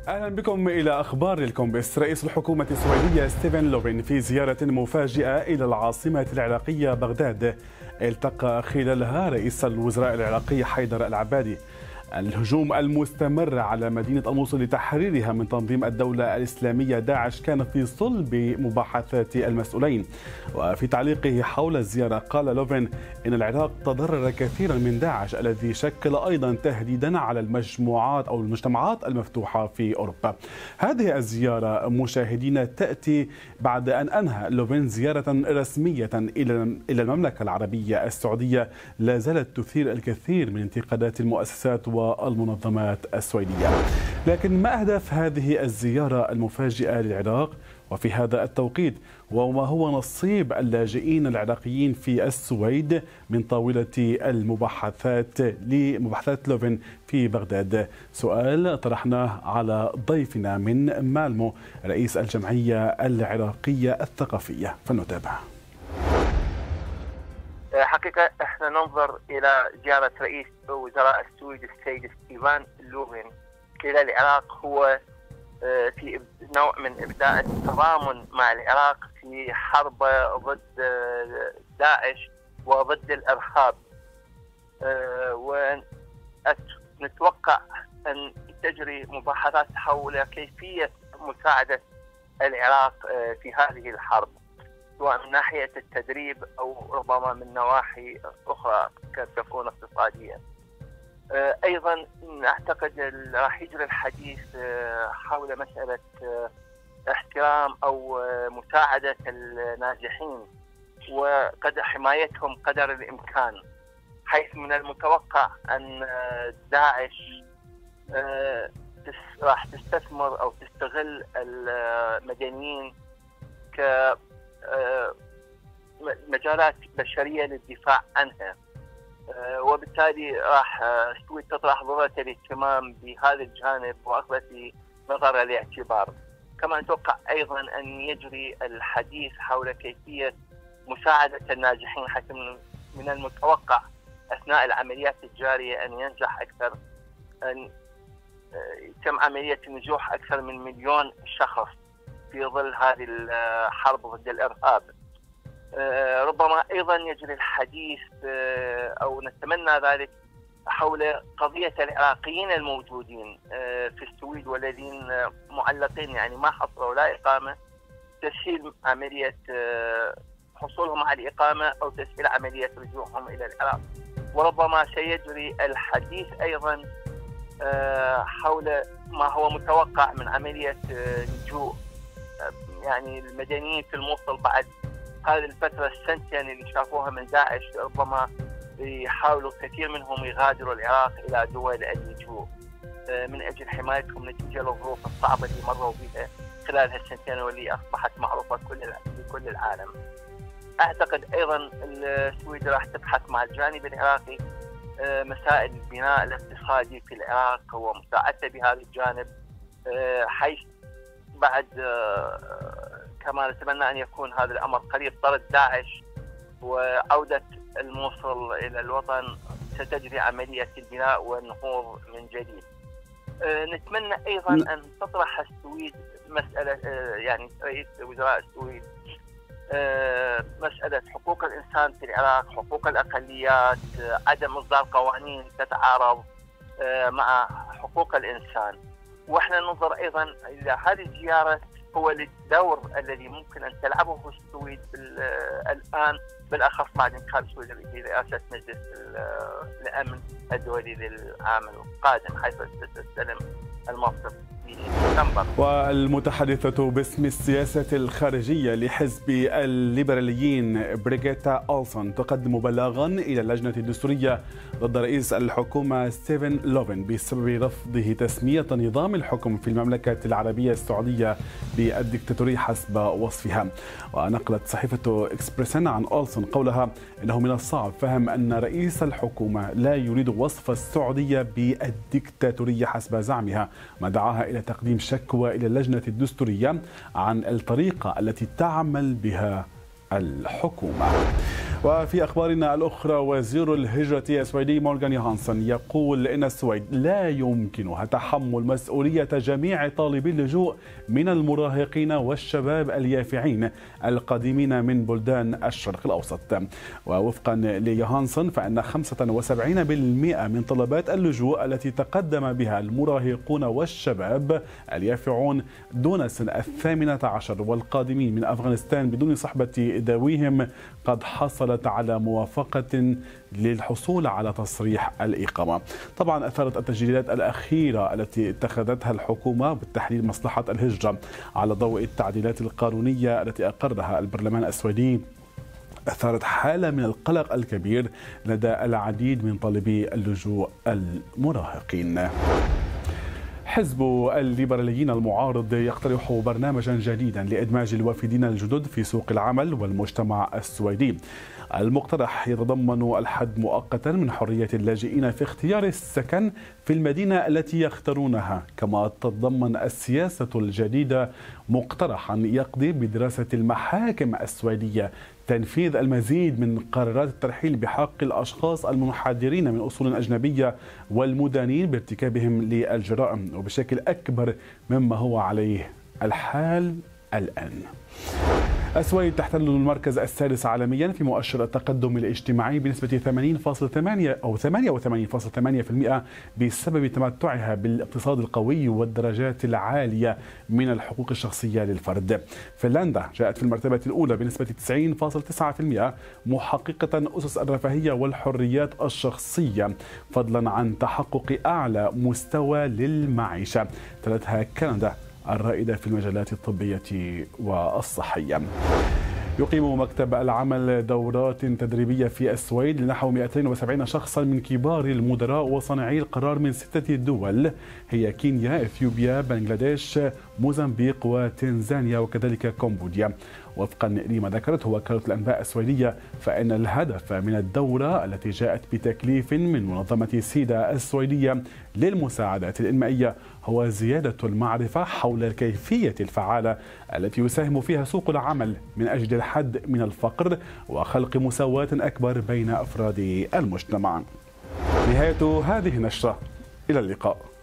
أهلا بكم إلى أخبار الكومبس. رئيس الحكومة السويدية ستيفن لوفين في زيارة مفاجئة إلى العاصمة العراقية بغداد التقى خلالها رئيس الوزراء العراقي حيدر العبادي. الهجوم المستمر على مدينة الموصل لتحريرها من تنظيم الدولة الإسلامية داعش كان في صلب مباحثات المسؤولين. وفي تعليقه حول الزيارة قال لوفين إن العراق تضرر كثيرا من داعش الذي شكل أيضا تهديدا على المجموعات أو المجتمعات المفتوحة في أوروبا. هذه الزيارة مشاهدين تأتي بعد أن أنهى لوفين زيارة رسمية إلى المملكة العربية السعودية لا زالت تثير الكثير من انتقادات المؤسسات والمنظمات السويدية. لكن ما أهداف هذه الزيارة المفاجئة للعراق وفي هذا التوقيت؟ وما هو نصيب اللاجئين العراقيين في السويد من طاولة لمباحثات لوفين في بغداد؟ سؤال طرحناه على ضيفنا من مالمو رئيس الجمعية العراقية الثقافية، فلنتابع. حقيقة احنا ننظر الى زيارة رئيس وزراء السويد السيد ستيفان لوفين الى العراق هو في نوع من ابداء التضامن مع العراق في حرب ضد داعش وضد الارهاب، ونتوقع ان تجري مباحثات حول كيفية مساعدة العراق في هذه الحرب، سواء من ناحية التدريب أو ربما من نواحي أخرى قد تكون اقتصادية. أيضا أعتقد راح يجري الحديث حول مسألة احترام أو مساعدة النازحين وقدر حمايتهم قدر الإمكان، حيث من المتوقع أن داعش راح تستثمر أو تستغل المدنيين مجالات بشرية للدفاع عنها، وبالتالي راح السويد تطرح ضرورة الاهتمام بهذا الجانب وأخذ في نظر الاعتبار. كما نتوقع أيضا أن يجري الحديث حول كيفية مساعدة الناجحين، حيث من المتوقع أثناء العمليات الجارية أن ينجح أكثر، أن يتم عملية نجوح أكثر من 1,000,000 شخص في ظل هذه الحرب ضد الإرهاب. ربما أيضا يجري الحديث أو نتمنى ذلك حول قضية العراقيين الموجودين في السويد والذين معلقين، يعني ما حصلوا لا إقامة، تسهيل عملية حصولهم على الإقامة أو تسهيل عملية رجوعهم إلى العراق. وربما سيجري الحديث أيضا حول ما هو متوقع من عملية لجوء يعني المدنيين في الموصل بعد هذه الفترة السنتين اللي شافوها من داعش. ربما يحاولوا كثير منهم يغادروا العراق إلى دول اللجوء من أجل حمايتهم نتيجة للظروف الصعبة اللي مروا بها خلال هالسنتين واللي أصبحت معروفة في كل العالم. أعتقد أيضا السويد راح تبحث مع الجانب العراقي مسائل البناء الاقتصادي في العراق ومساعدته بهذا الجانب، حيث بعد كما نتمنى أن يكون هذا الأمر قريب طرد داعش وعودة الموصل إلى الوطن ستجري عملية البناء والنهوض من جديد. نتمنى أيضا أن تطرح السويد مسألة، يعني رئيس وزراء السويد، مسألة حقوق الإنسان في العراق، حقوق الأقليات، عدم إصدار قوانين تتعارض مع حقوق الإنسان. واحنا ننظر أيضا إلى هذه الزيارة هو الدور الذي ممكن أن تلعبه السويد الآن، بالأخص بعد انتخاب السويد لرئاسة مجلس الأمن الدولي للعام القادم، حيث ستستلم المنصب في ديسمبر. والمتحدثة باسم السياسة الخارجية لحزب الليبراليين بريغيتا أولسون تقدم بلاغا إلى اللجنة الدستورية ضد رئيس الحكومة ستيفن لوفين بسبب رفضه تسمية نظام الحكم في المملكة العربية السعودية بالديكتاتورية حسب وصفها. ونقلت صحيفة إكسبريسن عن أولسون قولها إنه من الصعب فهم أن رئيس الحكومة لا يريد وصف السعودية بالديكتاتورية حسب زعمها، ما دعاها إلى تقديم شكوى إلى اللجنة الدستورية عن الطريقة التي تعمل بها الحكومة. وفي أخبارنا الأخرى، وزير الهجرة السويدي مورغان يوهانسون يقول إن السويد لا يمكنها تحمل مسؤولية جميع طالبي اللجوء من المراهقين والشباب اليافعين القادمين من بلدان الشرق الأوسط. ووفقا ليوهانسون فإن 75% من طلبات اللجوء التي تقدم بها المراهقون والشباب اليافعون دون سن 18 والقادمين من أفغانستان بدون صحبة ذويهم قد حصلت على موافقة للحصول على تصريح الإقامة. طبعا أثارت التسجيلات الأخيرة التي اتخذتها الحكومة بالتحديد مصلحة الهجرة على ضوء التعديلات القانونية التي أقرها البرلمان السويدي، أثارت حالة من القلق الكبير لدى العديد من طالبي اللجوء المراهقين. حزب الليبراليين المعارض يقترح برنامجا جديدا لإدماج الوافدين الجدد في سوق العمل والمجتمع السويدي. المقترح يتضمن الحد مؤقتا من حرية اللاجئين في اختيار السكن في المدينة التي يختارونها، كما تتضمن السياسة الجديدة مقترحا يقضي بدراسة المحاكم السويدية تنفيذ المزيد من قرارات الترحيل بحق الأشخاص المنحدرين من أصول أجنبية والمدانين بارتكابهم للجرائم وبشكل أكبر مما هو عليه الحال الآن. السويد تحتل المركز السادس عالميا في مؤشر التقدم الاجتماعي بنسبة 80.8 أو 88.8% بسبب تمتعها بالاقتصاد القوي والدرجات العالية من الحقوق الشخصية للفرد. فنلندا جاءت في المرتبة الأولى بنسبة 90.9% محققة أسس الرفاهية والحريات الشخصية فضلا عن تحقق أعلى مستوى للمعيشة. تلتها كندا الرائدة في المجالات الطبية والصحية. يقيم مكتب العمل دورات تدريبية في السويد لنحو 270 شخصا من كبار المدراء وصانعي القرار من 6 دول هي كينيا، إثيوبيا، بنغلاديش، موزمبيق وتنزانيا وكذلك كمبوديا. وفقا لما ذكرته وكالة الأنباء السويدية فإن الهدف من الدورة التي جاءت بتكليف من منظمة سيدا السويدية للمساعدات الإنمائية هو زيادة المعرفة حول الكيفية الفعالة التي يساهم فيها سوق العمل من أجل الحد من الفقر وخلق مساواة أكبر بين أفراد المجتمع. نهاية هذه النشرة، إلى اللقاء.